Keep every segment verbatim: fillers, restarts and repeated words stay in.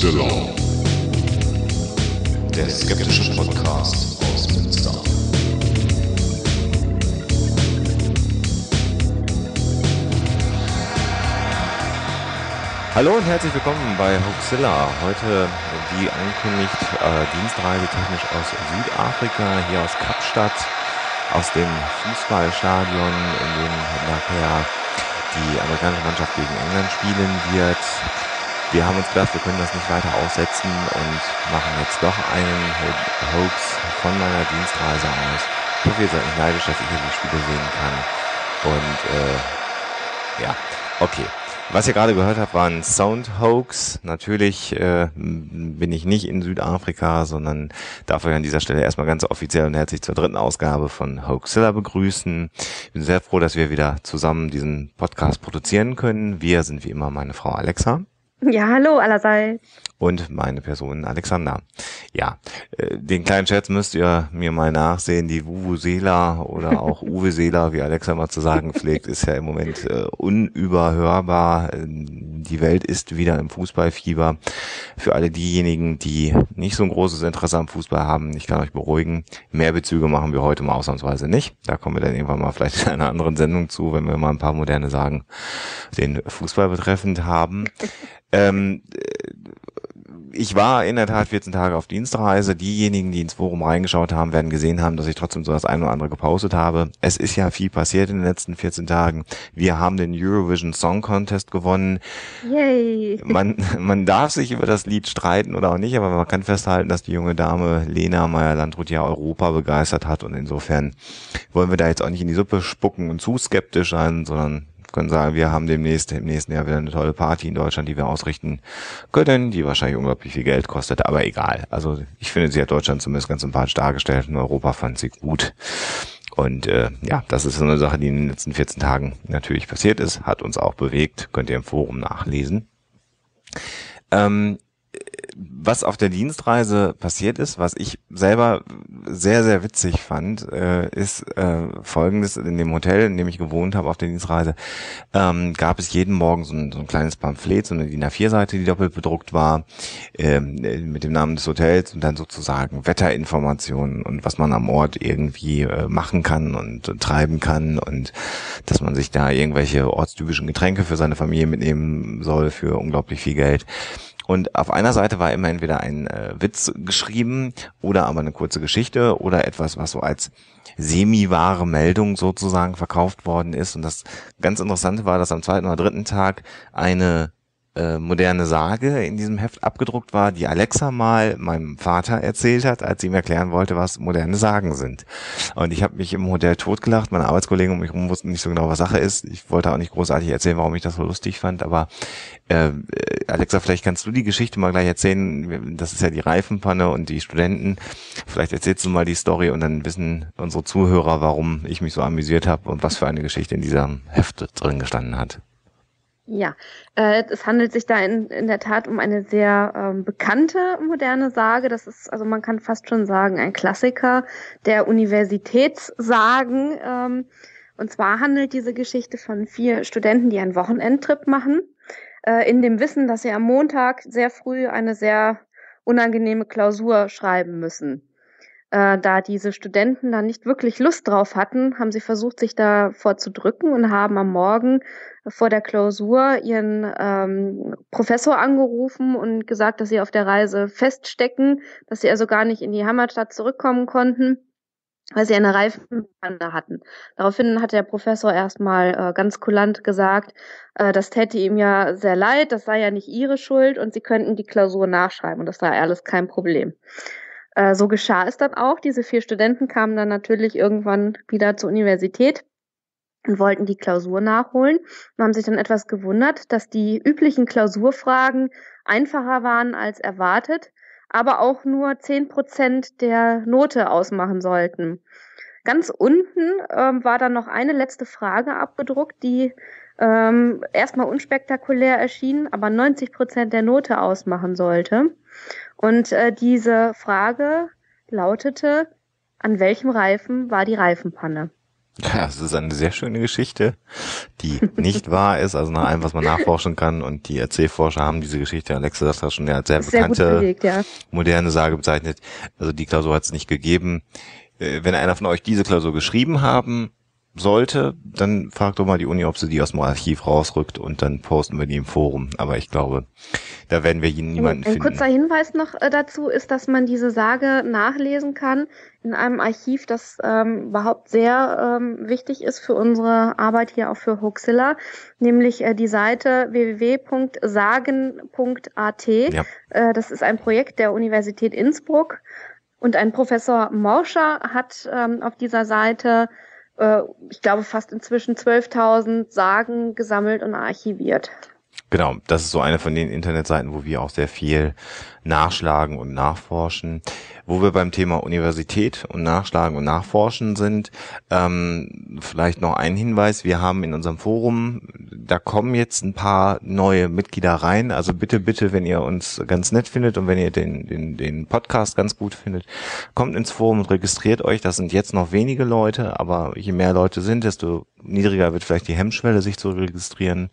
Hoaxilla, der skeptische Podcast aus Münster. Hallo und herzlich willkommen bei Hoaxilla. Heute, wie angekündigt, äh, Dienstreise technisch aus Südafrika, hier aus Kapstadt, aus dem Fußballstadion, in dem nachher die amerikanische Mannschaft gegen England spielen wird. Wir haben uns gedacht, wir können das nicht weiter aussetzen und machen jetzt doch einen Hoax von meiner Dienstreise aus. Ich hoffe, ihr seid nicht neidisch, dass ich hier die Spiele sehen kann. Und äh, ja, okay. Was ihr gerade gehört habt, war ein Sound-Hoax. Natürlich äh, bin ich nicht in Südafrika, sondern darf euch an dieser Stelle erstmal ganz offiziell und herzlich zur dritten Ausgabe von Hoaxilla begrüßen. Ich bin sehr froh, dass wir wieder zusammen diesen Podcast produzieren können. Wir sind wie immer meine Frau Alexa. Ja, hallo allerseits. Und meine Person Alexander. Ja, äh, den kleinen Scherz müsst ihr mir mal nachsehen. Die Vuvuzela oder auch Uwesela, wie Alexa mal zu sagen pflegt, ist ja im Moment äh, unüberhörbar. Die Welt ist wieder im Fußballfieber. Für alle diejenigen, die nicht so ein großes Interesse am Fußball haben, ich kann euch beruhigen, mehr Bezüge machen wir heute mal ausnahmsweise nicht. Da kommen wir dann irgendwann mal vielleicht in einer anderen Sendung zu, wenn wir mal ein paar moderne Sagen den Fußball betreffend haben. Ähm, ich war in der Tat vierzehn Tage auf Dienstreise. Diejenigen, die ins Forum reingeschaut haben, werden gesehen haben, dass ich trotzdem so das eine oder andere gepostet habe. Es ist ja viel passiert in den letzten vierzehn Tagen. Wir haben den Eurovision Song Contest gewonnen. Yay! Man, man darf sich über das Lied streiten oder auch nicht, aber man kann festhalten, dass die junge Dame Lena Meyer-Landrut ja Europa begeistert hat und insofern wollen wir da jetzt auch nicht in die Suppe spucken und zu skeptisch sein, sondern können sagen, wir haben demnächst im nächsten Jahr wieder eine tolle Party in Deutschland, die wir ausrichten können, die wahrscheinlich unglaublich viel Geld kostet, aber egal. Also ich finde, sie hat Deutschland zumindest ganz sympathisch dargestellt und Europa fand sie gut. Und äh, ja, das ist so eine Sache, die in den letzten vierzehn Tagen natürlich passiert ist, hat uns auch bewegt, könnt ihr im Forum nachlesen. Ähm, Was auf der Dienstreise passiert ist, was ich selber sehr, sehr witzig fand, äh, ist äh, Folgendes. In dem Hotel, in dem ich gewohnt habe auf der Dienstreise, ähm, gab es jeden Morgen so ein, so ein kleines Pamphlet, so eine D I N A vier Seite, die doppelt bedruckt war, ähm, mit dem Namen des Hotels und dann sozusagen Wetterinformationen und was man am Ort irgendwie äh, machen kann und, und treiben kann und dass man sich da irgendwelche ortstypischen Getränke für seine Familie mitnehmen soll für unglaublich viel Geld. Und auf einer Seite war immer entweder ein äh, Witz geschrieben oder aber eine kurze Geschichte oder etwas, was so als semi-wahre Meldung sozusagen verkauft worden ist. Und das ganz Interessante war, dass am zweiten oder dritten Tag eine äh, moderne Sage in diesem Heft abgedruckt war, die Alexa mal meinem Vater erzählt hat, als sie ihm erklären wollte, was moderne Sagen sind. Und ich habe mich im Hotel totgelacht. Meine Arbeitskollegen um mich herum wussten nicht so genau, was Sache ist. Ich wollte auch nicht großartig erzählen, warum ich das so lustig fand, aber Äh, Alexa, vielleicht kannst du die Geschichte mal gleich erzählen. Das ist ja die Reifenpanne und die Studenten. Vielleicht erzählst du mal die Story und dann wissen unsere Zuhörer, warum ich mich so amüsiert habe und was für eine Geschichte in diesem Heft drin gestanden hat. Ja, äh, es handelt sich da in, in der Tat um eine sehr ähm, bekannte moderne Sage. Das ist, also man kann fast schon sagen, ein Klassiker der Universitätssagen. Ähm, und zwar handelt diese Geschichte von vier Studenten, die einen Wochenendtrip machen, in dem Wissen, dass sie am Montag sehr früh eine sehr unangenehme Klausur schreiben müssen. Äh, da diese Studenten dann nicht wirklich Lust drauf hatten, haben sie versucht, sich davor zu drücken und haben am Morgen vor der Klausur ihren ähm, Professor angerufen und gesagt, dass sie auf der Reise feststecken, dass sie also gar nicht in die Heimatstadt zurückkommen konnten, weil sie eine Reifenpanne hatten. Daraufhin hat der Professor erstmal äh, ganz kulant gesagt, äh, das täte ihm ja sehr leid, das sei ja nicht ihre Schuld und sie könnten die Klausur nachschreiben und das sei alles kein Problem. Äh, so geschah es dann auch. Diese vier Studenten kamen dann natürlich irgendwann wieder zur Universität und wollten die Klausur nachholen und haben sich dann etwas gewundert, dass die üblichen Klausurfragen einfacher waren als erwartet, aber auch nur zehn Prozent der Note ausmachen sollten. Ganz unten ähm, war dann noch eine letzte Frage abgedruckt, die ähm, erstmal unspektakulär erschien, aber neunzig Prozent der Note ausmachen sollte. Und äh, diese Frage lautete, an welchem Reifen war die Reifenpanne? Ja, es ist eine sehr schöne Geschichte, die nicht wahr ist, also nach allem, was man nachforschen kann. Und die Erzählforscher haben diese Geschichte, Alexa das hat schon als sehr Sehr gut bekannte, belegt, ja. moderne Sage bezeichnet. Also die Klausur hat es nicht gegeben. Äh, Wenn einer von euch diese Klausur geschrieben haben sollte, dann fragt doch mal die Uni, ob sie die aus dem Archiv rausrückt und dann posten wir die im Forum. Aber ich glaube, da werden wir niemanden Ein finden. kurzer Hinweis noch äh, dazu ist, dass man diese Sage nachlesen kann in einem Archiv, das ähm, überhaupt sehr ähm, wichtig ist für unsere Arbeit hier auch für Hoaxilla, nämlich äh, die Seite w w w punkt sagen punkt a t. Ja. Äh, das ist ein Projekt der Universität Innsbruck und ein Professor Morscher hat ähm, auf dieser Seite äh, ich glaube fast inzwischen zwölftausend Sagen gesammelt und archiviert. Genau, das ist so eine von den Internetseiten, wo wir auch sehr viel nachschlagen und nachforschen. Wo wir beim Thema Universität und Nachschlagen und Nachforschen sind, ähm, vielleicht noch ein Hinweis. Wir haben in unserem Forum, da kommen jetzt ein paar neue Mitglieder rein. Also bitte, bitte, wenn ihr uns ganz nett findet und wenn ihr den, den, den Podcast ganz gut findet, kommt ins Forum und registriert euch. Das sind jetzt noch wenige Leute, aber je mehr Leute sind, desto niedriger wird vielleicht die Hemmschwelle, sich zu registrieren.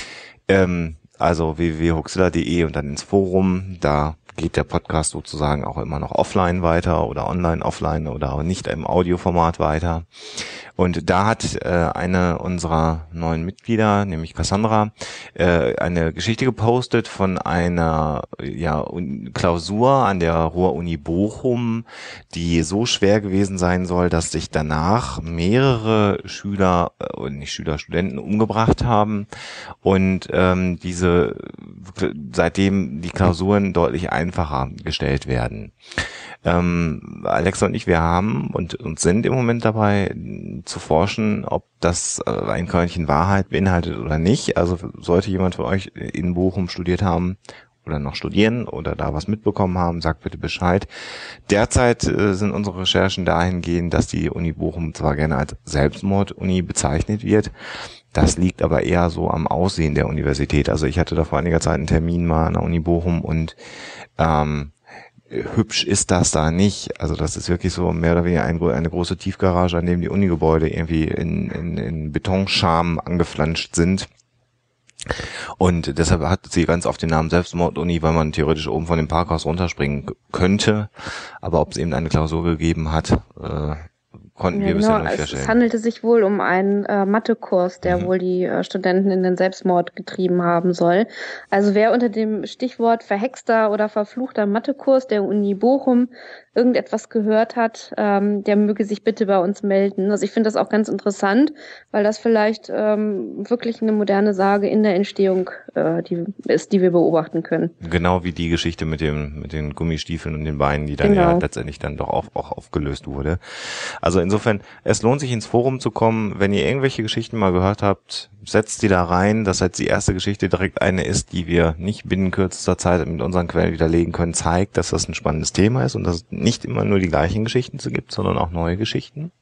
Ähm, also w w w punkt hoaxilla punkt de und dann ins Forum, da geht der Podcast sozusagen auch immer noch offline weiter oder online, offline oder auch nicht im Audioformat weiter. Und da hat äh, eine unserer neuen Mitglieder, nämlich Cassandra, äh, eine Geschichte gepostet von einer ja, Klausur an der Ruhr-Uni Bochum, die so schwer gewesen sein soll, dass sich danach mehrere Schüler, äh, nicht Schüler, Studenten umgebracht haben und ähm, diese seitdem die Klausuren deutlich einfacher gestellt werden. Ähm, Alexa und ich, wir haben und, und sind im Moment dabei zu forschen, ob das äh, ein Körnchen Wahrheit beinhaltet oder nicht. Also sollte jemand von euch in Bochum studiert haben oder noch studieren oder da was mitbekommen haben, sagt bitte Bescheid. Derzeit äh, sind unsere Recherchen dahingehend, dass die Uni Bochum zwar gerne als Selbstmorduni bezeichnet wird, das liegt aber eher so am Aussehen der Universität. Also ich hatte da vor einiger Zeit einen Termin mal an der Uni Bochum und ähm, hübsch ist das da nicht. Also das ist wirklich so mehr oder weniger ein, eine große Tiefgarage, an dem die Unigebäude irgendwie in, in, in Betonscham angeflanscht sind. Und deshalb hat sie ganz oft den Namen Selbstmorduni, weil man theoretisch oben von dem Parkhaus runterspringen k- könnte. Aber ob es eben eine Klausur gegeben hat, äh, konnten Ja, wir bisher genau. noch nicht Es, es feststellen. handelte sich wohl um einen äh, Mathekurs, der Mhm. wohl die äh, Studenten in den Selbstmord getrieben haben soll. Also wer unter dem Stichwort verhexter oder verfluchter Mathekurs der Uni Bochum irgendetwas gehört hat, ähm, der möge sich bitte bei uns melden. Also ich finde das auch ganz interessant, weil das vielleicht ähm, wirklich eine moderne Sage in der Entstehung äh, die ist, die wir beobachten können. Genau wie die Geschichte mit dem mit den Gummistiefeln und den Beinen, die dann Genau. ja letztendlich dann doch auch, auch aufgelöst wurde. Also insofern, es lohnt sich ins Forum zu kommen. Wenn ihr irgendwelche Geschichten mal gehört habt, setzt die da rein. Das heißt, die erste Geschichte direkt eine ist, die wir nicht binnen kürzester Zeit mit unseren Quellen widerlegen können, zeigt, dass das ein spannendes Thema ist und dass es nicht immer nur die gleichen Geschichten zu gibt, sondern auch neue Geschichten.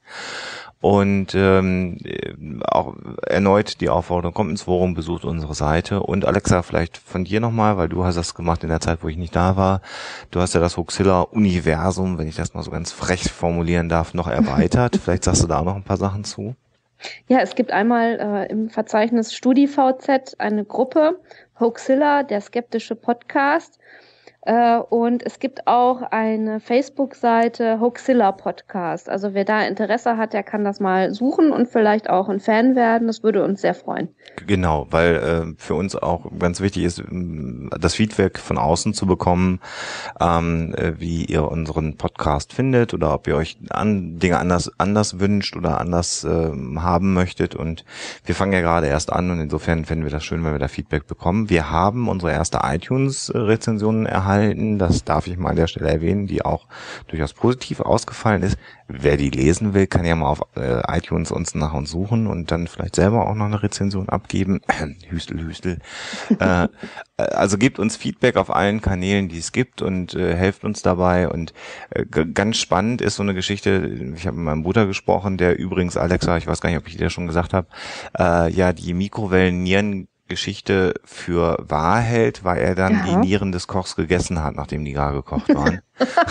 Und ähm, auch erneut die Aufforderung, kommt ins Forum, besucht unsere Seite. Und Alexa, vielleicht von dir nochmal, weil du hast das gemacht in der Zeit, wo ich nicht da war. Du hast ja das Hoaxilla-Universum, wenn ich das mal so ganz frech formulieren darf, noch erweitert. Vielleicht sagst du da auch noch ein paar Sachen zu. Ja, es gibt einmal äh, im Verzeichnis StudiVZ eine Gruppe, Hoaxilla, der skeptische Podcast. Äh, und es gibt auch eine Facebook-Seite, Hoaxilla Podcast. Also wer da Interesse hat, der kann das mal suchen und vielleicht auch ein Fan werden. Das würde uns sehr freuen. Genau, weil äh, für uns auch ganz wichtig ist, das Feedback von außen zu bekommen, ähm, wie ihr unseren Podcast findet oder ob ihr euch an, Dinge anders anders wünscht oder anders äh, haben möchtet. Und wir fangen ja gerade erst an und insofern fänden wir das schön, wenn wir da Feedback bekommen. Wir haben unsere erste iTunes-Rezension erhalten. Das darf ich mal an der Stelle erwähnen, die auch durchaus positiv ausgefallen ist. Wer die lesen will, kann ja mal auf äh, iTunes uns nach uns suchen und dann vielleicht selber auch noch eine Rezension abgeben. Hüstel, Hüstel. äh, also gebt uns Feedback auf allen Kanälen, die es gibt und äh, helft uns dabei. Und äh, g- ganz spannend ist so eine Geschichte, ich habe mit meinem Bruder gesprochen, der übrigens, Alexa, ich weiß gar nicht, ob ich dir das schon gesagt habe, äh, ja die Mikrowellen-Nieren Geschichte für wahr hält, weil er dann ja. die Nieren des Kochs gegessen hat, nachdem die gar gekocht waren.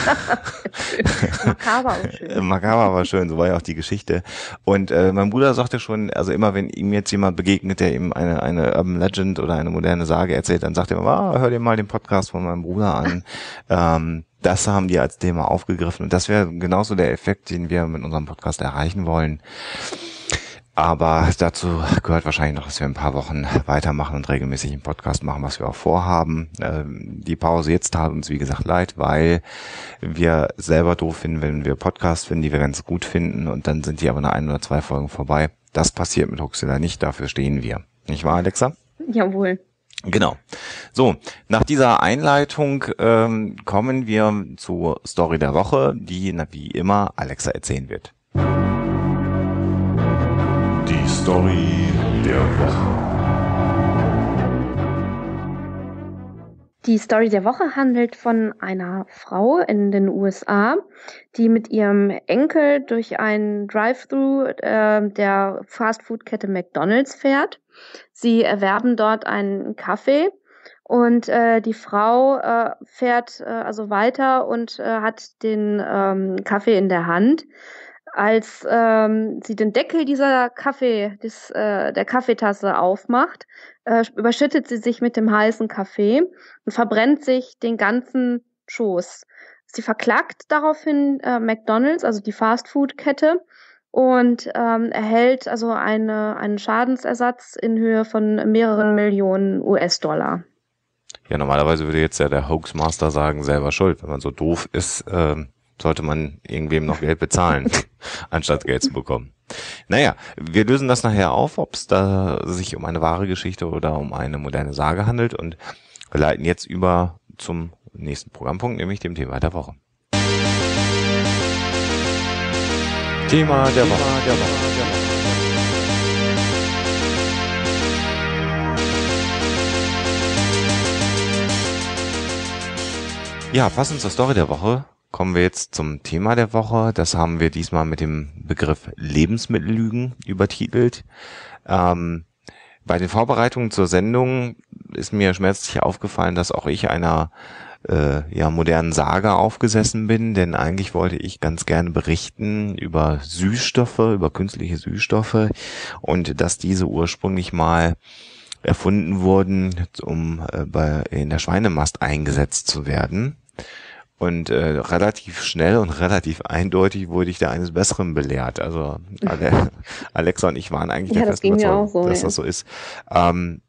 Makaber aber schön. Makaber aber schön, so war ja auch die Geschichte. Und äh, mein Bruder sagte schon, also immer wenn ihm jetzt jemand begegnet, der ihm eine eine Urban Legend oder eine moderne Sage erzählt, dann sagt er immer, ah, hör dir mal den Podcast von meinem Bruder an. ähm, das haben die als Thema aufgegriffen. Und das wäre genauso der Effekt, den wir mit unserem Podcast erreichen wollen. Aber dazu gehört wahrscheinlich noch, dass wir ein paar Wochen weitermachen und regelmäßig einen Podcast machen, was wir auch vorhaben. Die Pause jetzt tat uns, wie gesagt, leid, weil wir selber doof finden, wenn wir Podcasts finden, die wir ganz gut finden, und dann sind die aber nach ein oder zwei Folgen vorbei. Das passiert mit Huxilla nicht, dafür stehen wir. Nicht wahr, Alexa? Jawohl. Genau. So, nach dieser Einleitung ähm, kommen wir zur Story der Woche, die, na, wie immer, Alexa erzählen wird. Die Story der Woche. Die Story der Woche handelt von einer Frau in den U S A, die mit ihrem Enkel durch einen Drive-Thru äh, der Fastfood-Kette McDonald's fährt. Sie erwerben dort einen Kaffee und äh, die Frau äh, fährt äh, also weiter und äh, hat den ähm, Kaffee in der Hand. Als ähm, sie den Deckel dieser Kaffee, des, äh, der Kaffeetasse aufmacht, äh, überschüttet sie sich mit dem heißen Kaffee und verbrennt sich den ganzen Schoß. Sie verklagt daraufhin äh, McDonald's, also die Fastfood-Kette, und ähm, erhält also eine, einen Schadensersatz in Höhe von mehreren Millionen U S-Dollar. Ja, normalerweise würde jetzt ja der Hoaxmaster sagen, selber schuld. Wenn man so doof ist, äh, sollte man irgendwem noch Geld bezahlen, anstatt Geld zu bekommen. Naja, wir lösen das nachher auf, ob es da sich um eine wahre Geschichte oder um eine moderne Sage handelt, und wir leiten jetzt über zum nächsten Programmpunkt, nämlich dem Thema der Woche. Thema der Woche. Der Woche. Ja, passend zur Story der Woche kommen wir jetzt zum Thema der Woche. Das haben wir diesmal mit dem Begriff Lebensmittellügen übertitelt. Ähm, bei den Vorbereitungen zur Sendung ist mir schmerzlich aufgefallen, dass auch ich einer äh, ja modernen Sage aufgesessen bin, denn eigentlich wollte ich ganz gerne berichten über Süßstoffe, über künstliche Süßstoffe, und dass diese ursprünglich mal erfunden wurden, um äh, bei in der Schweinemast eingesetzt zu werden. Und äh, relativ schnell und relativ eindeutig wurde ich da eines Besseren belehrt. Also Ale- Alexa und ich waren eigentlich ja, der festen Überzeugung, so, dass ja. das so ist. Ähm,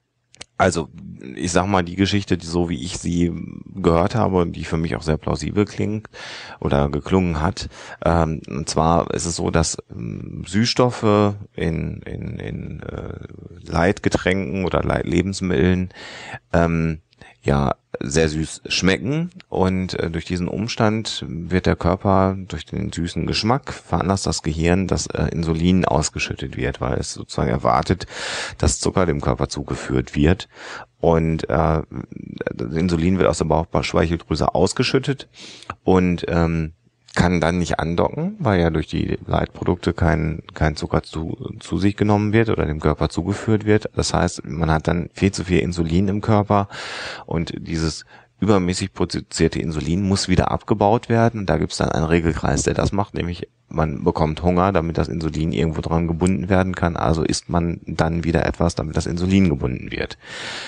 also ich sag mal, die Geschichte, die, so wie ich sie gehört habe und die für mich auch sehr plausibel klingt oder geklungen hat. Ähm, und zwar ist es so, dass ähm, Süßstoffe in, in, in äh, Leitgetränken oder Leitlebensmitteln ähm, ja sehr süß schmecken, und äh, durch diesen Umstand wird der Körper durch den süßen Geschmack veranlasst das Gehirn, dass äh, Insulin ausgeschüttet wird, weil es sozusagen erwartet, dass Zucker dem Körper zugeführt wird, und äh, Insulin wird aus der Bauchspeicheldrüse ausgeschüttet und ähm, kann dann nicht andocken, weil ja durch die Leitprodukte kein kein Zucker zu zu sich genommen wird oder dem Körper zugeführt wird. Das heißt, man hat dann viel zu viel Insulin im Körper, und dieses übermäßig produzierte Insulin muss wieder abgebaut werden. Da gibt es dann einen Regelkreis, der das macht, nämlich man bekommt Hunger, damit das Insulin irgendwo dran gebunden werden kann. Also isst man dann wieder etwas, damit das Insulin gebunden wird.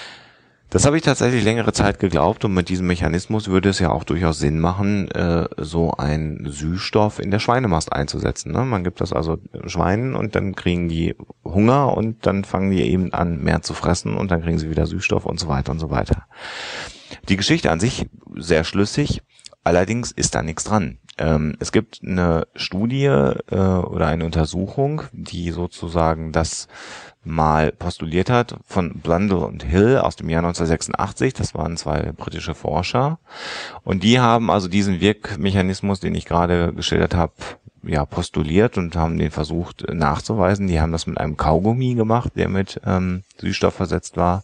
Das habe ich tatsächlich längere Zeit geglaubt, und mit diesem Mechanismus würde es ja auch durchaus Sinn machen, äh, so einen Süßstoff in der Schweinemast einzusetzen. Ne? Man gibt das also Schweinen, und dann kriegen die Hunger, und dann fangen die eben an, mehr zu fressen, und dann kriegen sie wieder Süßstoff und so weiter und so weiter. Die Geschichte an sich sehr schlüssig, allerdings ist da nichts dran. Ähm, es gibt eine Studie äh, oder eine Untersuchung, die sozusagen das mal postuliert hat, von Blundell und Hill aus dem Jahr neunzehnhundertsechsundachtzig. Das waren zwei britische Forscher, und die haben also diesen Wirkmechanismus, den ich gerade geschildert habe, ja postuliert und haben den versucht nachzuweisen. Die haben das mit einem Kaugummi gemacht, der mit ähm, Süßstoff versetzt war.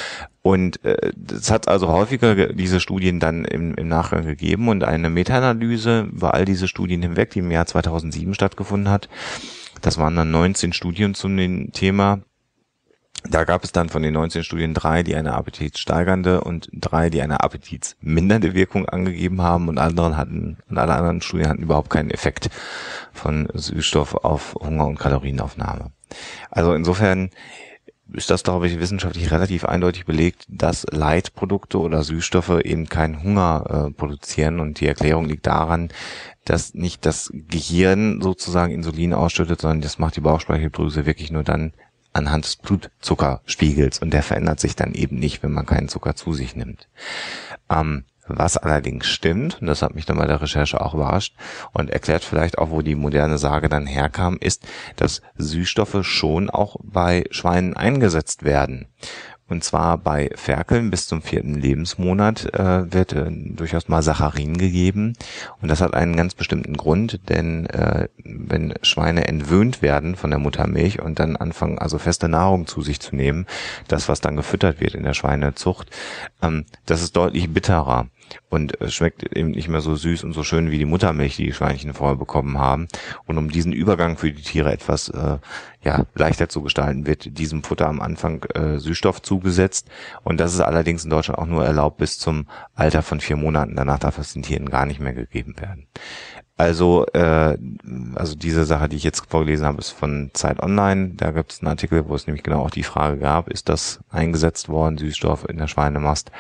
Und äh, es hat also häufiger diese Studien dann im, im Nachgang gegeben, und eine Meta-Analyse über all diese Studien hinweg, die im Jahr zweitausendsieben stattgefunden hat. Das waren dann neunzehn Studien zum Thema, Da gab es dann von den neunzehn Studien drei, die eine appetitsteigernde und drei, die eine appetitsmindernde Wirkung angegeben haben, und anderen hatten, und alle anderen Studien hatten überhaupt keinen Effekt von Süßstoff auf Hunger- und Kalorienaufnahme. Also insofern ist das, glaube ich, wissenschaftlich relativ eindeutig belegt, dass Leitprodukte oder Süßstoffe eben keinen Hunger äh, produzieren, und die Erklärung liegt daran, dass nicht das Gehirn sozusagen Insulin ausschüttet, sondern das macht die Bauchspeicheldrüse wirklich nur dann anhand des Blutzuckerspiegels, und der verändert sich dann eben nicht, wenn man keinen Zucker zu sich nimmt. Ähm, was allerdings stimmt, und das hat mich dann bei der Recherche auch überrascht und erklärt vielleicht auch, wo die moderne Sage dann herkam, ist, dass Süßstoffe schon auch bei Schweinen eingesetzt werden. Und zwar bei Ferkeln bis zum vierten Lebensmonat äh, wird äh, durchaus mal Saccharin gegeben. Und das hat einen ganz bestimmten Grund, denn äh, wenn Schweine entwöhnt werden von der Muttermilch und dann anfangen, also feste Nahrung zu sich zu nehmen, das, was dann gefüttert wird in der Schweinezucht, ähm, das ist deutlich bitterer und es schmeckt eben nicht mehr so süß und so schön wie die Muttermilch, die die Schweinchen vorher bekommen haben. Und um diesen Übergang für die Tiere etwas äh, ja leichter zu gestalten, wird diesem Futter am Anfang äh, Süßstoff zugesetzt. Und das ist allerdings in Deutschland auch nur erlaubt bis zum Alter von vier Monaten. Danach darf es den Tieren gar nicht mehr gegeben werden. Also äh, also diese Sache, die ich jetzt vorgelesen habe, ist von Zeit Online. Da gibt es einen Artikel, wo es nämlich genau auch die Frage gab, ist das eingesetzt worden, Süßstoff in der Schweinemast?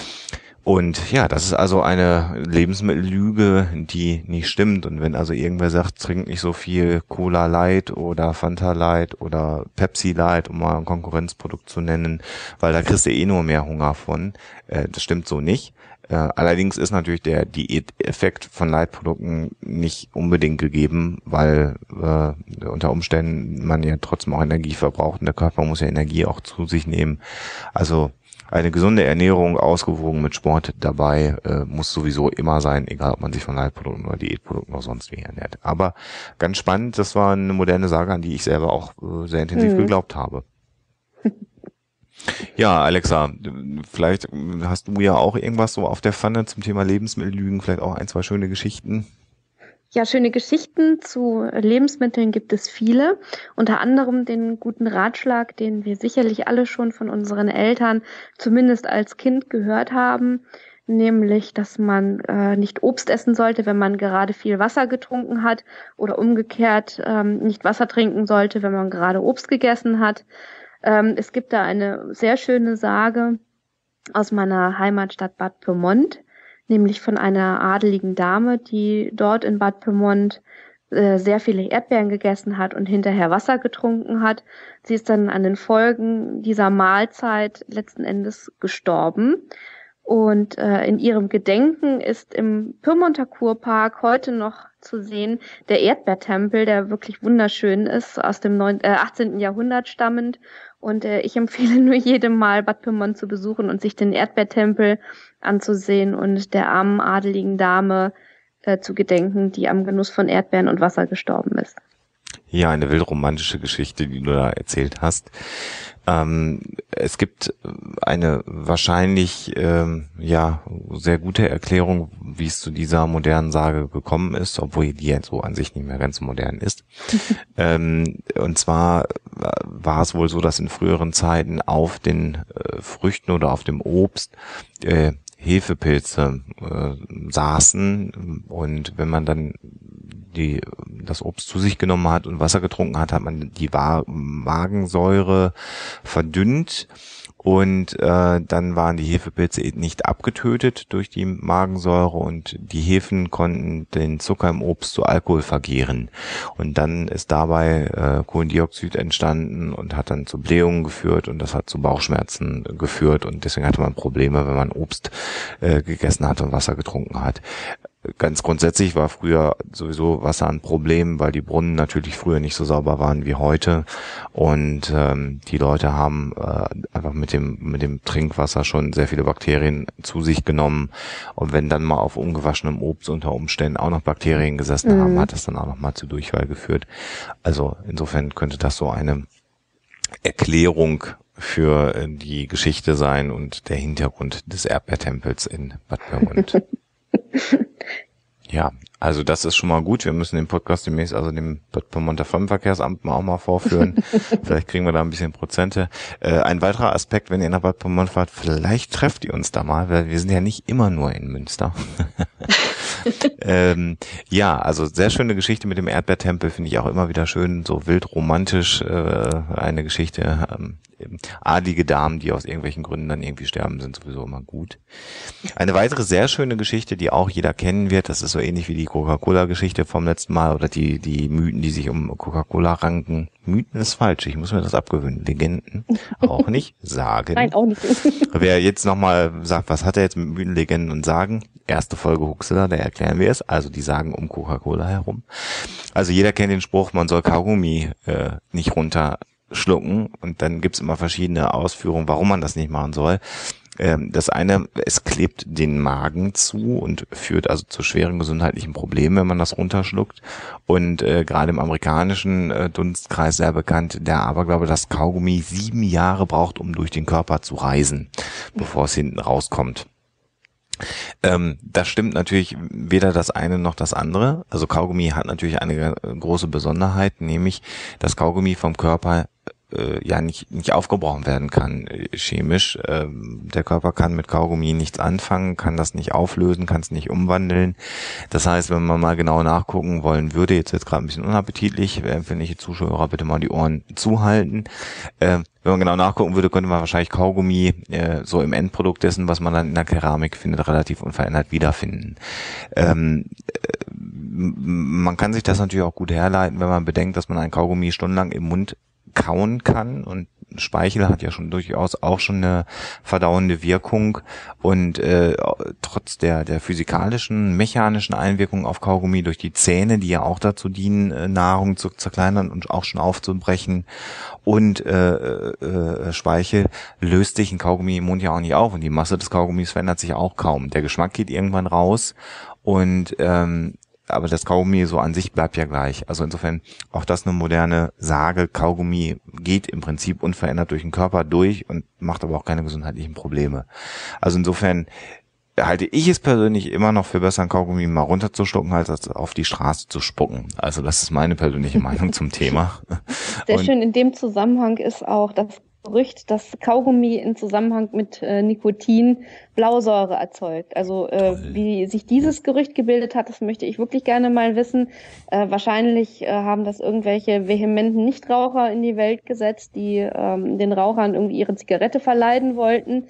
Und ja, das ist also eine Lebensmittellüge, die nicht stimmt. Und wenn also irgendwer sagt, trink nicht so viel Cola Light oder Fanta Light oder Pepsi Light, um mal ein Konkurrenzprodukt zu nennen, weil da kriegst du eh nur mehr Hunger von, äh, das stimmt so nicht. Äh, allerdings ist natürlich der Diäteffekt von Leitprodukten nicht unbedingt gegeben, weil äh, unter Umständen man ja trotzdem auch Energie verbraucht und der Körper muss ja Energie auch zu sich nehmen. Also eine gesunde Ernährung, ausgewogen mit Sport dabei, äh, muss sowieso immer sein, egal ob man sich von Leitprodukten oder Diätprodukten oder sonst wie ernährt. Aber ganz spannend, das war eine moderne Sage, an die ich selber auch äh, sehr intensiv mhm. geglaubt habe. Ja, Alexa, vielleicht hast du ja auch irgendwas so auf der Pfanne zum Thema Lebensmittellügen, vielleicht auch ein, zwei schöne Geschichten. Ja, schöne Geschichten zu Lebensmitteln gibt es viele. Unter anderem den guten Ratschlag, den wir sicherlich alle schon von unseren Eltern zumindest als Kind gehört haben, nämlich, dass man äh, nicht Obst essen sollte, wenn man gerade viel Wasser getrunken hat, oder umgekehrt ähm, nicht Wasser trinken sollte, wenn man gerade Obst gegessen hat. Ähm, es gibt da eine sehr schöne Sage aus meiner Heimatstadt Bad Pyrmont, nämlich von einer adeligen Dame, die dort in Bad Pyrmont äh, sehr viele Erdbeeren gegessen hat und hinterher Wasser getrunken hat. Sie ist dann an den Folgen dieser Mahlzeit letzten Endes gestorben. Und äh, in ihrem Gedenken ist im Pyrmonter Kurpark heute noch zu sehen der Erdbeertempel, der wirklich wunderschön ist, aus dem neun, äh, achtzehnten Jahrhundert stammend. Und äh, ich empfehle nur jedem Mal, Bad Pyrmont zu besuchen und sich den Erdbeertempel anzusehen und der armen adeligen Dame äh, zu gedenken, die am Genuss von Erdbeeren und Wasser gestorben ist. Ja, eine wildromantische Geschichte, die du da erzählt hast. Ähm, es gibt eine wahrscheinlich ähm, ja sehr gute Erklärung, wie es zu dieser modernen Sage gekommen ist, obwohl die jetzt so an sich nicht mehr ganz modern ist. ähm, und zwar war es wohl so, dass in früheren Zeiten auf den äh, Früchten oder auf dem Obst äh, Hefepilze äh, saßen, und wenn man dann die das Obst zu sich genommen hat und Wasser getrunken hat, hat man die Magensäure verdünnt, und äh, dann waren die Hefepilze nicht abgetötet durch die Magensäure, und die Hefen konnten den Zucker im Obst zu Alkohol vergären, und dann ist dabei äh, Kohlendioxid entstanden und hat dann zu Blähungen geführt, und das hat zu Bauchschmerzen geführt, und deswegen hatte man Probleme, wenn man Obst äh, gegessen hat und Wasser getrunken hat. Ganz grundsätzlich war früher sowieso Wasser ein Problem, weil die Brunnen natürlich früher nicht so sauber waren wie heute, und ähm, die Leute haben äh, einfach mit dem mit dem Trinkwasser schon sehr viele Bakterien zu sich genommen, und wenn dann mal auf ungewaschenem Obst unter Umständen auch noch Bakterien gesessen mhm. haben, hat das dann auch noch mal zu Durchfall geführt. Also insofern könnte das so eine Erklärung für die Geschichte sein und der Hintergrund des Erdbeertempels in Bad Pyrmont. Ja, also das ist schon mal gut. Wir müssen den Podcast demnächst also dem Bad Pyrmonter Fremdenverkehrsamt mal auch mal vorführen. Vielleicht kriegen wir da ein bisschen Prozente. Äh, ein weiterer Aspekt, wenn ihr nach Bad Pyrmont fahrt, vielleicht trefft ihr uns da mal, weil wir sind ja nicht immer nur in Münster. ähm, ja, also sehr schöne Geschichte mit dem Erdbeertempel, finde ich auch immer wieder schön, so wild romantisch, äh, eine Geschichte. Ähm, adlige Damen, die aus irgendwelchen Gründen dann irgendwie sterben, sind sowieso immer gut. Eine weitere sehr schöne Geschichte, die auch jeder kennen wird, das ist so ähnlich wie die Coca-Cola-Geschichte vom letzten Mal oder die die Mythen, die sich um Coca-Cola ranken. Mythen ist falsch, ich muss mir das abgewöhnen. Legenden auch nicht. Sagen. Nein, auch nicht. Wer jetzt nochmal sagt, was hat er jetzt mit Mythen, Legenden und Sagen? Erste Folge Huxilla, da erklären wir es. Also die Sagen um Coca-Cola herum. Also jeder kennt den Spruch, man soll Kaugummi äh, nicht runterschlucken und dann gibt's immer verschiedene Ausführungen, warum man das nicht machen soll. Das eine, es klebt den Magen zu und führt also zu schweren gesundheitlichen Problemen, wenn man das runterschluckt. Und äh, gerade im amerikanischen äh, Dunstkreis sehr bekannt, der Aberglaube, dass Kaugummi sieben Jahre braucht, um durch den Körper zu reisen, bevor es hinten rauskommt. Ähm, das stimmt natürlich weder das eine noch das andere. Also Kaugummi hat natürlich eine große Besonderheit, nämlich dass Kaugummi vom Körper ja nicht nicht aufgebrochen werden kann chemisch. Der Körper kann mit Kaugummi nichts anfangen, kann das nicht auflösen, kann es nicht umwandeln. Das heißt, wenn man mal genau nachgucken wollen würde, jetzt wird es gerade ein bisschen unappetitlich, empfindliche Zuschauer bitte mal die Ohren zuhalten. Wenn man genau nachgucken würde, könnte man wahrscheinlich Kaugummi so im Endprodukt dessen, was man dann in der Keramik findet, relativ unverändert wiederfinden. Ähm, man kann sich das natürlich auch gut herleiten, wenn man bedenkt, dass man ein Kaugummi stundenlang im Mund kauen kann und Speichel hat ja schon durchaus auch schon eine verdauende Wirkung und äh, trotz der der physikalischen, mechanischen Einwirkung auf Kaugummi durch die Zähne, die ja auch dazu dienen, Nahrung zu zerkleinern und auch schon aufzubrechen und äh, äh, Speichel, löst sich ein Kaugummi im Mund ja auch nicht auf und die Masse des Kaugummis verändert sich auch kaum. Der Geschmack geht irgendwann raus und ähm, aber das Kaugummi so an sich bleibt ja gleich. Also insofern auch das eine moderne Sage. Kaugummi geht im Prinzip unverändert durch den Körper durch und macht aber auch keine gesundheitlichen Probleme. Also insofern halte ich es persönlich immer noch für besser, ein Kaugummi mal runterzuschlucken, als das auf die Straße zu spucken. Also das ist meine persönliche Meinung zum Thema. Sehr und schön in dem Zusammenhang ist auch das Gerücht, dass Kaugummi in Zusammenhang mit äh, Nikotin Blausäure erzeugt. Also äh, wie sich dieses Gerücht gebildet hat, das möchte ich wirklich gerne mal wissen. Äh, wahrscheinlich äh, haben das irgendwelche vehementen Nichtraucher in die Welt gesetzt, die ähm, den Rauchern irgendwie ihre Zigarette verleiden wollten.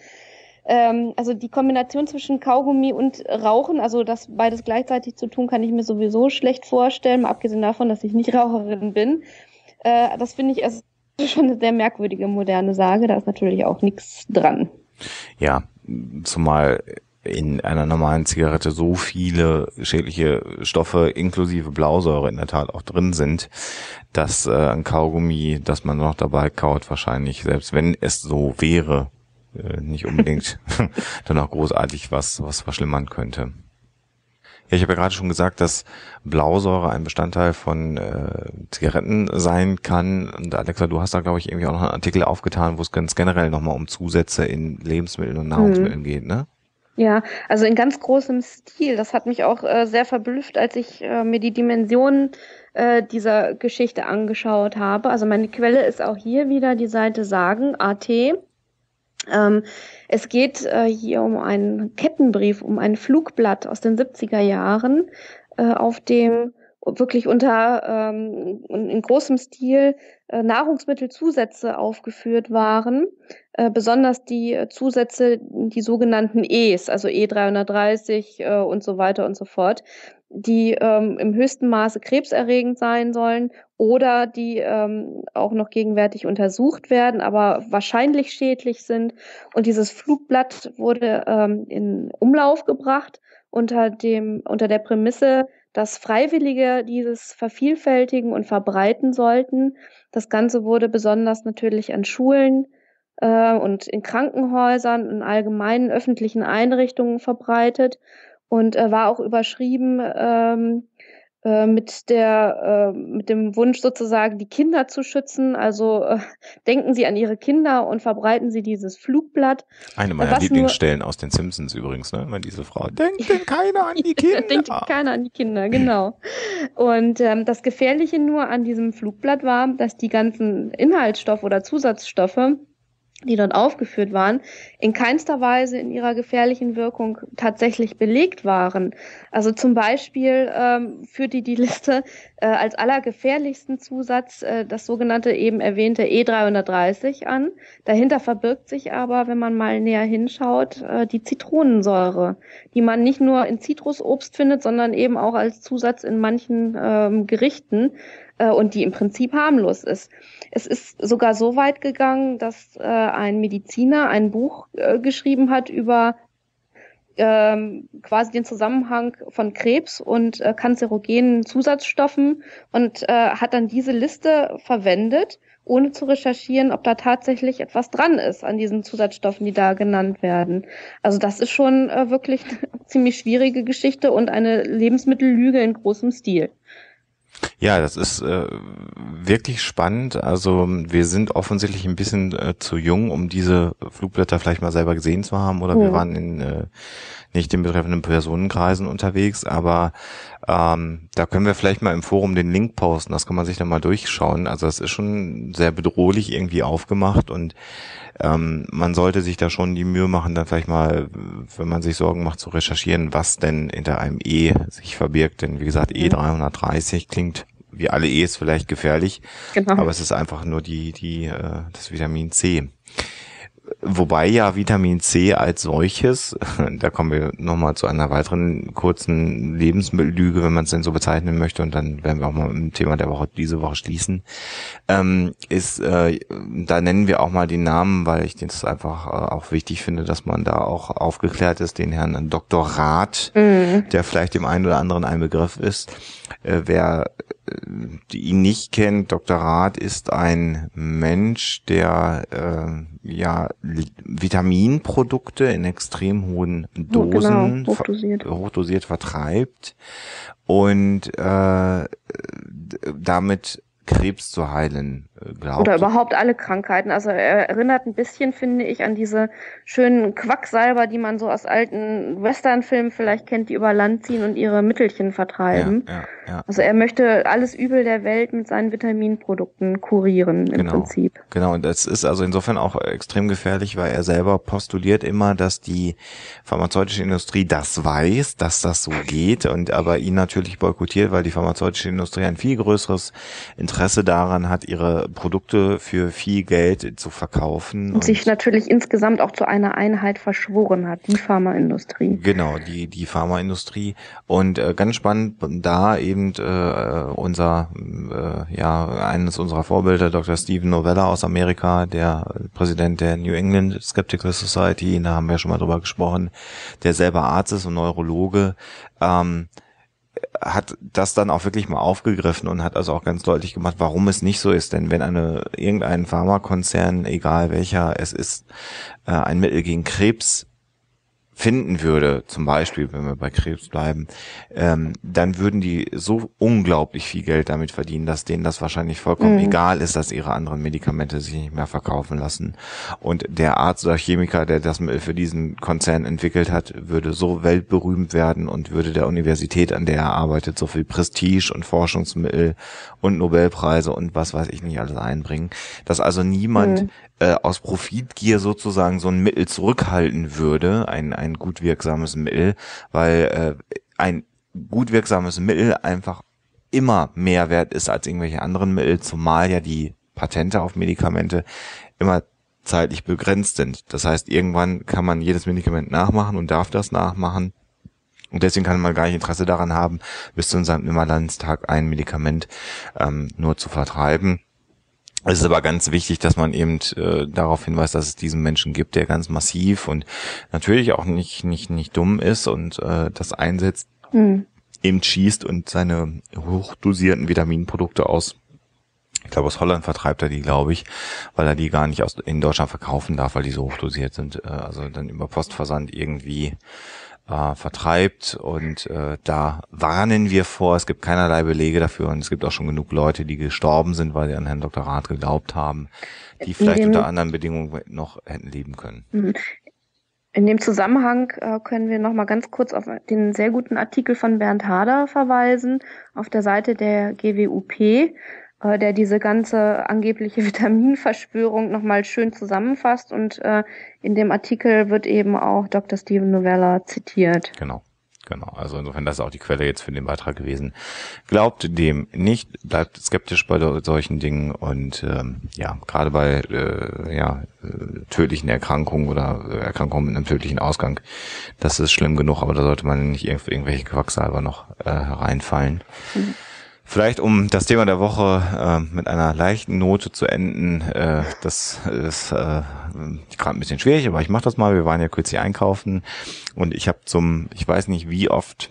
Ähm, also die Kombination zwischen Kaugummi und Rauchen, also das beides gleichzeitig zu tun, kann ich mir sowieso schlecht vorstellen, mal abgesehen davon, dass ich nicht Raucherin bin. Äh, das finde ich erst schon eine sehr merkwürdige moderne Sage, da ist natürlich auch nichts dran. Ja, zumal in einer normalen Zigarette so viele schädliche Stoffe inklusive Blausäure in der Tat auch drin sind, dass äh, ein Kaugummi, das man noch dabei kaut, wahrscheinlich, selbst wenn es so wäre, äh, nicht unbedingt dann auch großartig was, was verschlimmern könnte. Ja, ich habe ja gerade schon gesagt, dass Blausäure ein Bestandteil von äh, Zigaretten sein kann. Und Alexa, du hast da, glaube ich, irgendwie auch noch einen Artikel aufgetan, wo es ganz generell nochmal um Zusätze in Lebensmitteln und Nahrungsmitteln hm. geht, ne? Ja, also in ganz großem Stil. Das hat mich auch äh, sehr verblüfft, als ich äh, mir die Dimensionen äh, dieser Geschichte angeschaut habe. Also meine Quelle ist auch hier wieder die Seite Sagen, A T. Ähm, es geht äh, hier um einen Kettenbrief, um ein Flugblatt aus den siebziger Jahren, äh, auf dem wirklich unter ähm, in großem Stil äh, Nahrungsmittelzusätze aufgeführt waren, äh, besonders die äh, Zusätze, die sogenannten E's, also E dreihundertdreißig äh, und so weiter und so fort, die ähm, im höchsten Maße krebserregend sein sollen oder die ähm, auch noch gegenwärtig untersucht werden, aber wahrscheinlich schädlich sind. Und dieses Flugblatt wurde ähm, in Umlauf gebracht unter dem unter der Prämisse, dass Freiwillige dieses vervielfältigen und verbreiten sollten. Das Ganze wurde besonders natürlich an Schulen äh, und in Krankenhäusern, in allgemeinen öffentlichen Einrichtungen verbreitet und äh, war auch überschrieben, ähm, äh, mit der, äh, mit dem Wunsch sozusagen, die Kinder zu schützen. Also äh, denken Sie an Ihre Kinder und verbreiten Sie dieses Flugblatt. Eine meiner Was Lieblingsstellen aus den Simpsons übrigens, ne? Immer diese Frau. Denkt denn keiner an die Kinder? Denkt keiner an die Kinder, genau. Und ähm, das Gefährliche nur an diesem Flugblatt war, dass die ganzen Inhaltsstoffe oder Zusatzstoffe, die dort aufgeführt waren, in keinster Weise in ihrer gefährlichen Wirkung tatsächlich belegt waren. Also zum Beispiel ähm, führte die Liste äh, als allergefährlichsten Zusatz äh, das sogenannte eben erwähnte E dreihundertdreißig an. Dahinter verbirgt sich aber, wenn man mal näher hinschaut, äh, die Zitronensäure, die man nicht nur in Zitrusobst findet, sondern eben auch als Zusatz in manchen ähm, Gerichten äh, und die im Prinzip harmlos ist. Es ist sogar so weit gegangen, dass äh, ein Mediziner ein Buch äh, geschrieben hat über ähm, quasi den Zusammenhang von Krebs und äh, kanzerogenen Zusatzstoffen und äh, hat dann diese Liste verwendet, ohne zu recherchieren, ob da tatsächlich etwas dran ist an diesen Zusatzstoffen, die da genannt werden. Also das ist schon äh, wirklich eine ziemlich schwierige Geschichte und eine Lebensmittellüge in großem Stil. Ja, das ist äh, wirklich spannend. Also wir sind offensichtlich ein bisschen äh, zu jung, um diese Flugblätter vielleicht mal selber gesehen zu haben, oder mhm. wir waren in äh, nicht in betreffenden Personenkreisen unterwegs, aber ähm, da können wir vielleicht mal im Forum den Link posten, das kann man sich dann mal durchschauen. Also das ist schon sehr bedrohlich irgendwie aufgemacht und ähm, man sollte sich da schon die Mühe machen, dann vielleicht mal, wenn man sich Sorgen macht, zu recherchieren, was denn hinter einem E sich verbirgt. Denn wie gesagt, E dreihundertdreißig klingt wie alle E's vielleicht gefährlich, genau. aber es ist einfach nur die die äh, das Vitamin C. Wobei ja Vitamin C als solches, da kommen wir nochmal zu einer weiteren kurzen Lebensmittellüge, wenn man es denn so bezeichnen möchte, und dann werden wir auch mal mit dem Thema der Woche diese Woche schließen, ähm, ist, äh, da nennen wir auch mal die Namen, weil ich das einfach äh, auch wichtig finde, dass man da auch aufgeklärt ist, den Herrn Doktor Rath, mhm. der vielleicht dem einen oder anderen ein Begriff ist. Äh, wer die ihn nicht kennt, Doktor Rath ist ein Mensch, der äh, ja Vitaminprodukte in extrem hohen Dosen genau, hochdosiert. ver- hochdosiert vertreibt und äh, damit Krebs zu heilen glaubt. Oder überhaupt alle Krankheiten. Also er erinnert ein bisschen, finde ich, an diese schönen Quacksalber, die man so aus alten Westernfilmen vielleicht kennt, die über Land ziehen und ihre Mittelchen vertreiben. Ja, ja, ja. Also er möchte alles Übel der Welt mit seinen Vitaminprodukten kurieren im genau, Prinzip. Genau, und das ist also insofern auch extrem gefährlich, weil er selber postuliert immer, dass die pharmazeutische Industrie das weiß, dass das so geht, und aber ihn natürlich boykottiert, weil die pharmazeutische Industrie ein viel größeres Interesse daran hat, ihre Produkte für viel Geld zu verkaufen. Und, und sich natürlich insgesamt auch zu einer Einheit verschworen hat, die Pharmaindustrie. Genau, die die Pharmaindustrie. Und äh, ganz spannend, da eben äh, unser, äh, ja, eines unserer Vorbilder, Doktor Steven Novella aus Amerika, der Präsident der New England Skeptical Society, da haben wir schon mal drüber gesprochen, der selber Arzt ist und Neurologe, ähm, hat das dann auch wirklich mal aufgegriffen und hat also auch ganz deutlich gemacht, warum es nicht so ist. Denn wenn eine irgendein Pharmakonzern, egal welcher es ist, äh, ein Mittel gegen Krebs finden würde, zum Beispiel, wenn wir bei Krebs bleiben, ähm, dann würden die so unglaublich viel Geld damit verdienen, dass denen das wahrscheinlich vollkommen mhm. egal ist, dass ihre anderen Medikamente sich nicht mehr verkaufen lassen. Und der Arzt oder Chemiker, der das Mittel für diesen Konzern entwickelt hat, würde so weltberühmt werden und würde der Universität, an der er arbeitet, so viel Prestige und Forschungsmittel und Nobelpreise und was weiß ich nicht alles einbringen, dass also niemand mhm. äh, aus Profitgier sozusagen so ein Mittel zurückhalten würde, ein ein gut wirksames Mittel, weil äh, ein gut wirksames Mittel einfach immer mehr wert ist als irgendwelche anderen Mittel, zumal ja die Patente auf Medikamente immer zeitlich begrenzt sind. Das heißt, irgendwann kann man jedes Medikament nachmachen und darf das nachmachen. Und deswegen kann man gar nicht Interesse daran haben, bis zu unserem Nimmerlandstag ein Medikament ähm, nur zu vertreiben. Es ist aber ganz wichtig, dass man eben äh, darauf hinweist, dass es diesen Menschen gibt, der ganz massiv und natürlich auch nicht nicht nicht dumm ist und äh, das einsetzt, mhm. eben schießt und seine hochdosierten Vitaminprodukte aus, ich glaube aus Holland vertreibt er die, glaube ich, weil er die gar nicht aus in Deutschland verkaufen darf, weil die so hochdosiert sind, äh, also dann über Postversand irgendwie äh, vertreibt. Und äh, da warnen wir vor, es gibt keinerlei Belege dafür und es gibt auch schon genug Leute, die gestorben sind, weil sie an Herrn Doktor Rath geglaubt haben, die vielleicht unter anderen Bedingungen noch hätten leben können. In dem Zusammenhang äh, können wir noch mal ganz kurz auf den sehr guten Artikel von Bernd Hader verweisen, auf der Seite der G W U P, äh, der diese ganze angebliche Vitaminverschwörung noch mal schön zusammenfasst. Und äh, in dem Artikel wird eben auch Doktor Steven Novella zitiert. Genau. Genau, also insofern, das ist auch die Quelle jetzt für den Beitrag gewesen. Glaubt dem nicht, bleibt skeptisch bei solchen Dingen und ähm, ja, gerade bei äh, ja, äh, tödlichen Erkrankungen oder Erkrankungen mit einem tödlichen Ausgang, das ist schlimm genug, aber da sollte man nicht irgendw irgendwelche Quacksalber noch äh, hereinfallen. Mhm. Vielleicht, um das Thema der Woche äh, mit einer leichten Note zu enden, äh, das ist äh, gerade ein bisschen schwierig, aber ich mache das mal. Wir waren ja kürzlich einkaufen und ich habe zum, ich weiß nicht wie oft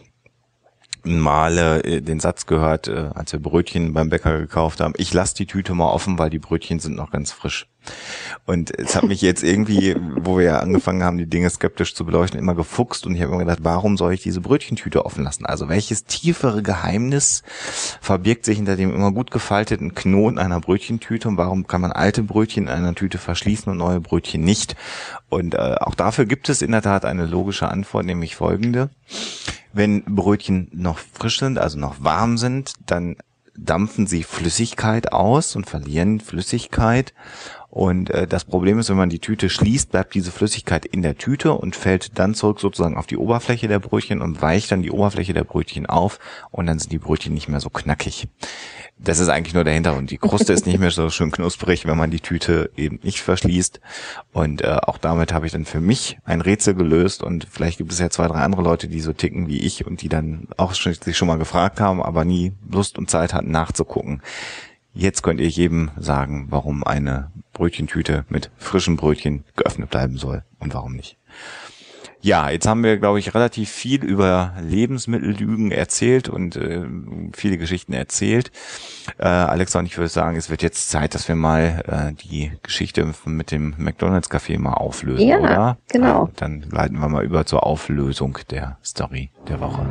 Male äh, den Satz gehört, äh, als wir Brötchen beim Bäcker gekauft haben, ich lasse die Tüte mal offen, weil die Brötchen sind noch ganz frisch. Und es hat mich jetzt irgendwie, wo wir ja angefangen haben, die Dinge skeptisch zu beleuchten, immer gefuchst und ich habe immer gedacht, warum soll ich diese Brötchentüte offen lassen? Also welches tiefere Geheimnis verbirgt sich hinter dem immer gut gefalteten Knoten einer Brötchentüte und warum kann man alte Brötchen in einer Tüte verschließen und neue Brötchen nicht? Und äh, auch dafür gibt es in der Tat eine logische Antwort, nämlich folgende. Wenn Brötchen noch frisch sind, also noch warm sind, dann dampfen sie Flüssigkeit aus und verlieren Flüssigkeit. Und äh, das Problem ist, wenn man die Tüte schließt, bleibt diese Flüssigkeit in der Tüte und fällt dann zurück sozusagen auf die Oberfläche der Brötchen und weicht dann die Oberfläche der Brötchen auf und dann sind die Brötchen nicht mehr so knackig. Das ist eigentlich nur der Hintergrund. Die Kruste ist nicht mehr so schön knusprig, wenn man die Tüte eben nicht verschließt. Und äh, auch damit habe ich dann für mich ein Rätsel gelöst. Und vielleicht gibt es ja zwei, drei andere Leute, die so ticken wie ich und die dann auch schon, sich schon mal gefragt haben, aber nie Lust und Zeit hatten nachzugucken. Jetzt könnt ihr jedem sagen, warum eine Brötchentüte mit frischen Brötchen geöffnet bleiben soll und warum nicht. Ja, jetzt haben wir, glaube ich, relativ viel über Lebensmittellügen erzählt und äh, viele Geschichten erzählt. Äh, Alexa, und ich würde sagen, es wird jetzt Zeit, dass wir mal äh, die Geschichte mit dem McDonald's-Café mal auflösen, ja, oder? Genau. Äh, dann leiten wir mal über zur Auflösung der Story der Woche.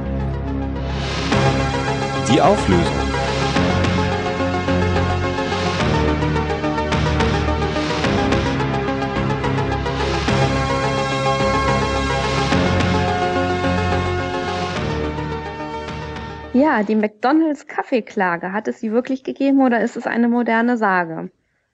Die Auflösung. Ja, die McDonald's-Kaffeeklage, hat es sie wirklich gegeben oder ist es eine moderne Sage?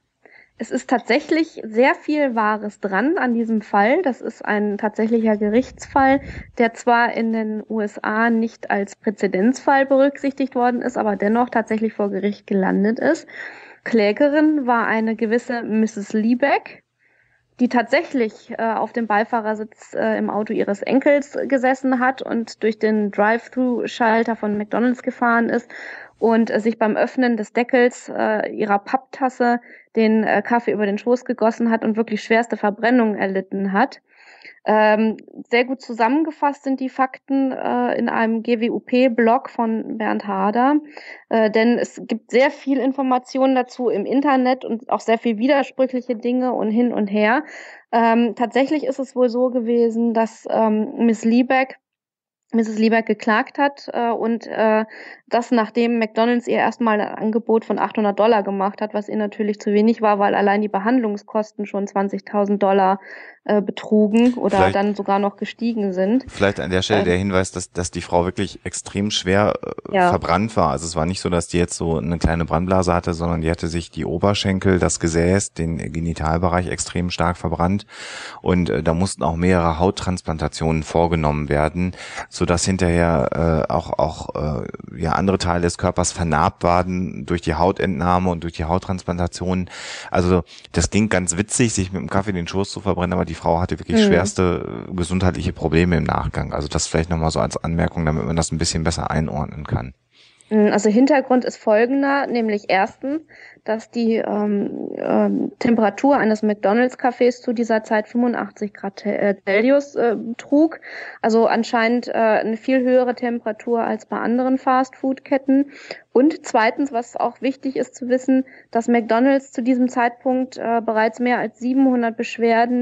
Es ist tatsächlich sehr viel Wahres dran an diesem Fall. Das ist ein tatsächlicher Gerichtsfall, der zwar in den U S A nicht als Präzedenzfall berücksichtigt worden ist, aber dennoch tatsächlich vor Gericht gelandet ist. Klägerin war eine gewisse Misses Liebeck, die tatsächlich äh, auf dem Beifahrersitz äh, im Auto ihres Enkels gesessen hat und durch den Drive-Thru-Schalter von McDonald's gefahren ist und äh, sich beim Öffnen des Deckels äh, ihrer Papptasse den äh, Kaffee über den Schoß gegossen hat und wirklich schwerste Verbrennungen erlitten hat. Ähm, sehr gut zusammengefasst sind die Fakten äh, in einem G W U P-Blog von Bernd Hader, äh, denn es gibt sehr viel Informationen dazu im Internet und auch sehr viel widersprüchliche Dinge und hin und her. Ähm, tatsächlich ist es wohl so gewesen, dass ähm, Miss Liebeck Misses Liebeck geklagt hat äh, und äh, das, nachdem McDonald's ihr erstmal ein Angebot von achthundert Dollar gemacht hat, was ihr natürlich zu wenig war, weil allein die Behandlungskosten schon zwanzigtausend Dollar äh, betrugen oder vielleicht, dann sogar noch gestiegen sind. Vielleicht an der Stelle äh, der Hinweis, dass dass die Frau wirklich extrem schwer äh, ja. verbrannt war. Also es war nicht so, dass die jetzt so eine kleine Brandblase hatte, sondern die hatte sich die Oberschenkel, das Gesäß, den Genitalbereich extrem stark verbrannt und äh, da mussten auch mehrere Hauttransplantationen vorgenommen werden, sodass hinterher äh, auch auch äh, ja andere Teile des Körpers vernarbt waren durch die Hautentnahme und durch die Hauttransplantation. Also das klingt ganz witzig, sich mit dem Kaffee den Schoß zu verbrennen, aber die Frau hatte wirklich mhm. schwerste gesundheitliche Probleme im Nachgang. Also das vielleicht nochmal so als Anmerkung, damit man das ein bisschen besser einordnen kann. Also Hintergrund ist folgender, nämlich erstens, dass die ähm, ähm, Temperatur eines McDonald's-Cafés zu dieser Zeit fünfundachtzig Grad Celsius äh, trug, also anscheinend äh, eine viel höhere Temperatur als bei anderen Fast-Food-Ketten. Und zweitens, was auch wichtig ist zu wissen, dass McDonald's zu diesem Zeitpunkt äh, bereits mehr als siebenhundert Beschwerden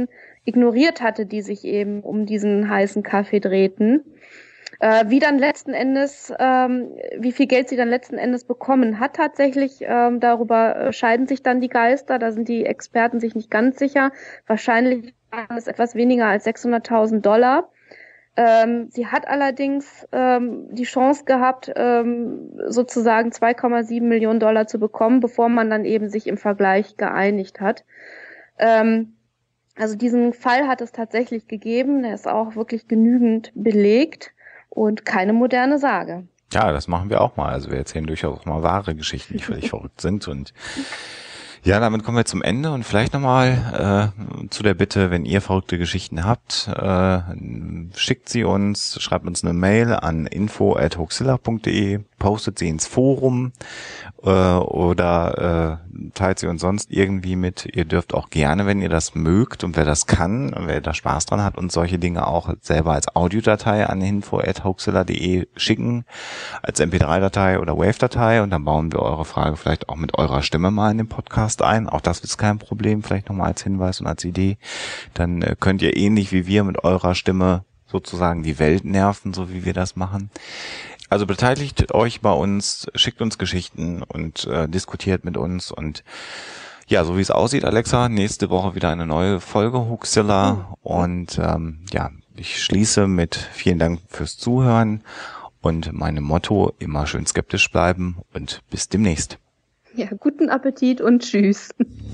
ignoriert hatte, die sich eben um diesen heißen Kaffee drehten. Äh, wie dann letzten Endes, ähm, wie viel Geld sie dann letzten Endes bekommen hat tatsächlich, ähm, darüber äh, scheiden sich dann die Geister, da sind die Experten sich nicht ganz sicher. Wahrscheinlich waren es etwas weniger als sechshunderttausend Dollar. Ähm, sie hat allerdings ähm, die Chance gehabt, ähm, sozusagen zwei Komma sieben Millionen Dollar zu bekommen, bevor man dann eben sich im Vergleich geeinigt hat. Ähm, also diesen Fall hat es tatsächlich gegeben, der ist auch wirklich genügend belegt. Und keine moderne Sage. Ja, das machen wir auch mal. Also wir erzählen durchaus auch mal wahre Geschichten, die völlig verrückt sind. Und ja, damit kommen wir zum Ende und vielleicht nochmal äh, zu der Bitte, wenn ihr verrückte Geschichten habt, äh, schickt sie uns, schreibt uns eine Mail an info at hoaxilla punkt de, postet sie ins Forum äh, oder äh, teilt sie uns sonst irgendwie mit. Ihr dürft auch gerne, wenn ihr das mögt und wer das kann und wer da Spaß dran hat, uns solche Dinge auch selber als Audiodatei an info at hoaxilla punkt de schicken, als M P drei Datei oder Wave-Datei und dann bauen wir eure Frage vielleicht auch mit eurer Stimme mal in den Podcast ein. Auch das ist kein Problem, vielleicht nochmal als Hinweis und als Idee. Dann äh, könnt ihr ähnlich wie wir mit eurer Stimme sozusagen die Welt nerven, so wie wir das machen. Also beteiligt euch bei uns, schickt uns Geschichten und äh, diskutiert mit uns und ja, so wie es aussieht, Alexa, nächste Woche wieder eine neue Folge Hoaxilla und ähm, ja, ich schließe mit vielen Dank fürs Zuhören und meinem Motto, immer schön skeptisch bleiben und bis demnächst. Ja, guten Appetit und tschüss.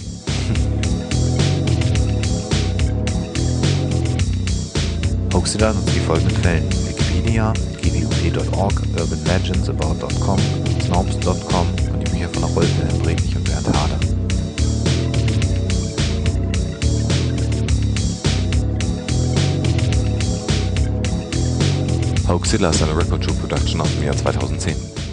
Hoaxilla nutzt die folgenden Quellen: Wikipedia, g w u p punkt org, urban legends about punkt com, snopes punkt com und die Bücher von Rolf Wilhelm Bredlich und Bernd Hader. Hoaxilla ist eine Record Show Production aus dem Jahr zweitausendzehn.